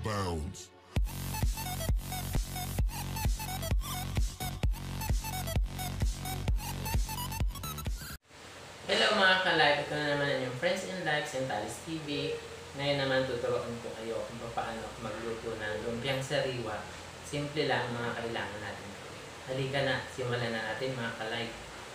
bounds. Hello mga ka-live, ito na naman yung Friends in Life, Sentalis TV. Ngayon naman tuturuan ko kayo kung paano magluto ng lumpiang sariwa. Simple lang ang mga kailangan natin. Halika na, simulan na natin mga ka-live.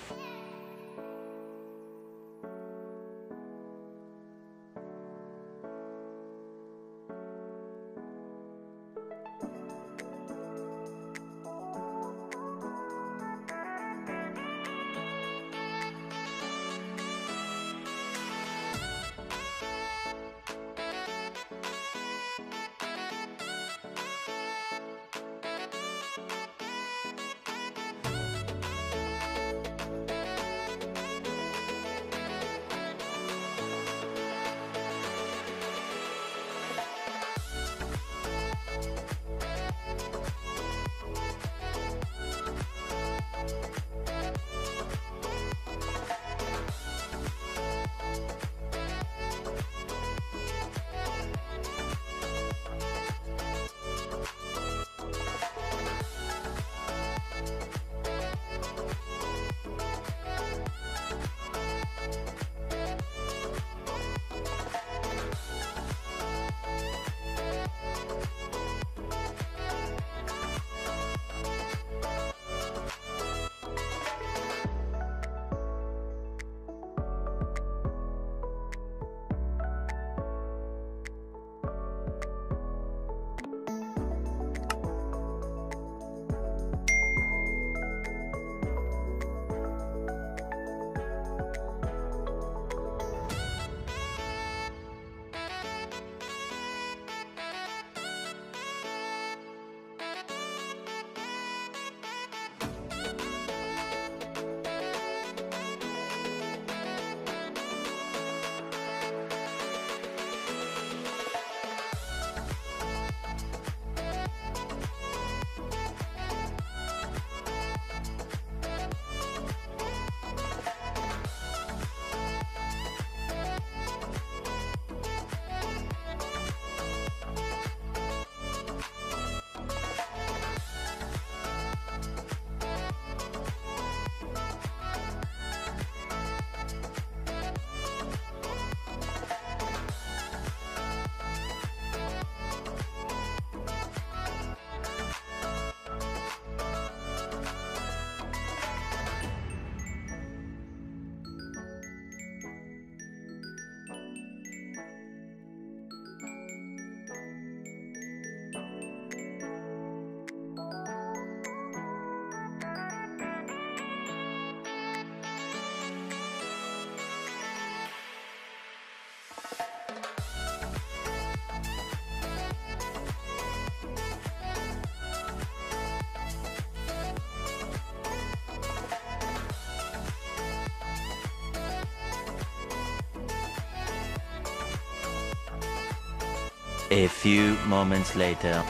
A few moments later.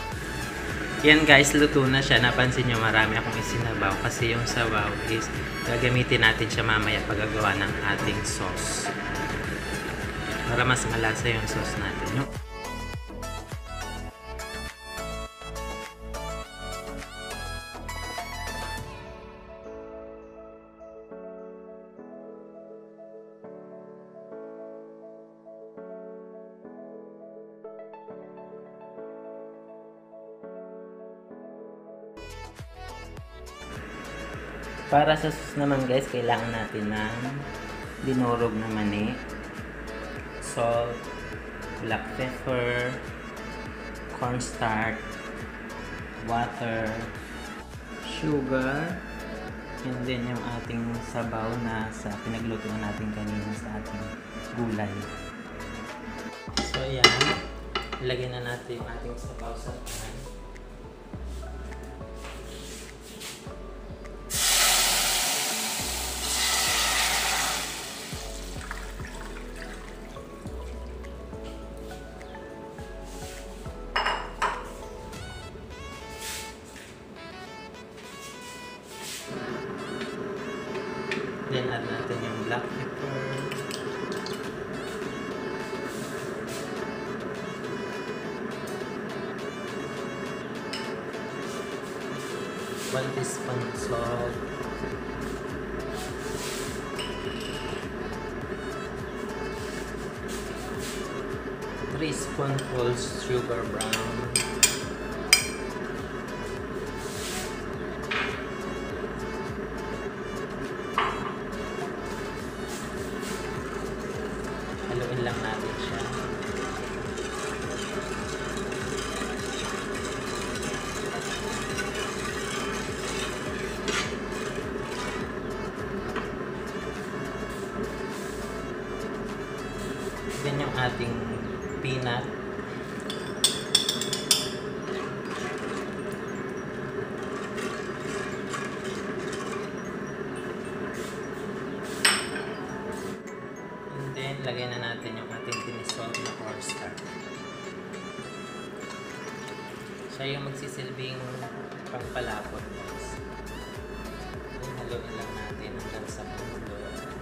Yan guys, luto na siya. Napansin nyo marami akong isinabaw kasi yung sabaw is gagamitin natin siya mamaya paggagawa ng ating sauce. Para mas malasa yung sauce natin. Para sa sauce naman guys, kailangan natin ng dinurog na mani, salt, black pepper, cornstarch, water, sugar, and then yung ating sabaw na sa pinaglutuan natin kanina sa ating gulay. So yan, ilagay na natin yung ating sabaw sa pan. Then add natin yung black pepper. 1 teaspoon salt, 3 spoonfuls sugar brown, haluin lang natin siya. Yan yung ating peanut. And then, lagyan na natin yung ating tinisol na cornstarch. Siya yung magsisilbing pangpalapot, guys. Then, haluin lang natin hanggang sa pundo.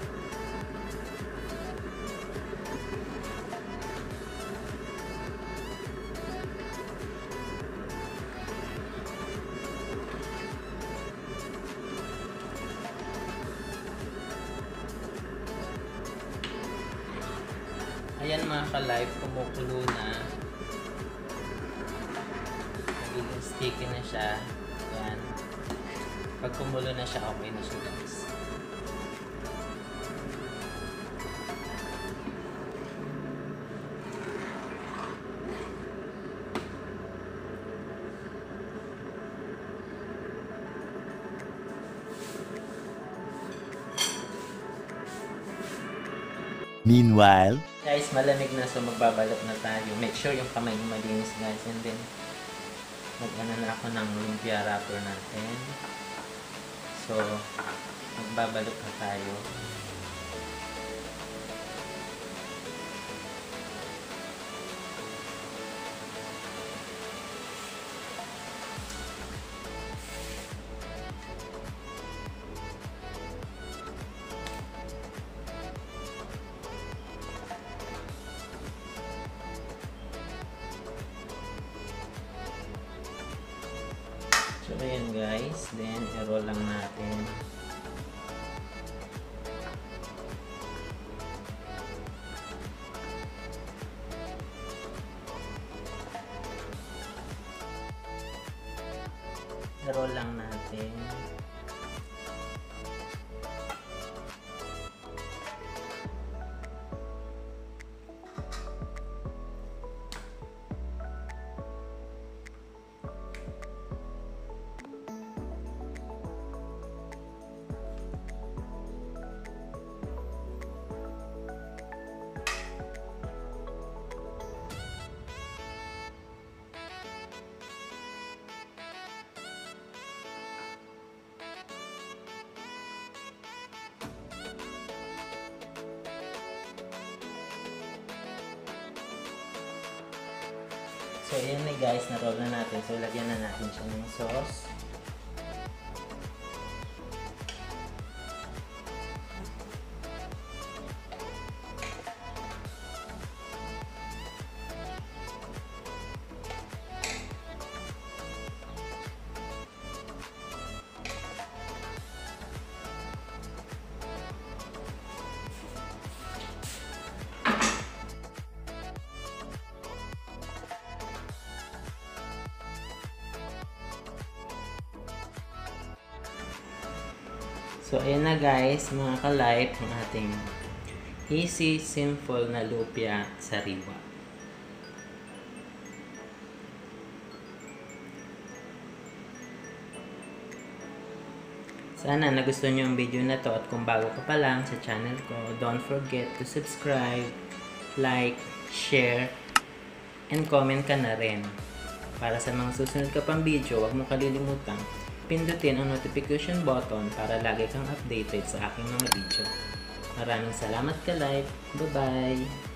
Ayan mga ka-live, kumukulo na. Nagiging sticky na siya. Ayan. Pag kumulo na siya, okay na siya, guys. Meanwhile, Guys, malamig na, so magbabalot na tayo. Make sure yung kamay nyo malinis, guys. And then, mag-ano na ako ng lumpia wrapper natin. So, magbabalot na tayo. So, ayan guys. Then, i-roll lang natin. I-roll lang natin. So, ayan na guys, na-roll na natin. So, lagyan na natin siya ng sauce. So, ayan na guys, mga ka-live, ang ating easy, simple na lumpia sariwa. Sana nagustuhan nyo ang video na to, at kung bago ka pa lang sa channel ko, don't forget to subscribe, like, share, and comment ka na rin. Para sa mga susunod ka pang video, huwag mo kalilimutang pindutin ang notification button para lagi kang updated sa aking mga video. Maraming salamat ka-live. Bye-bye!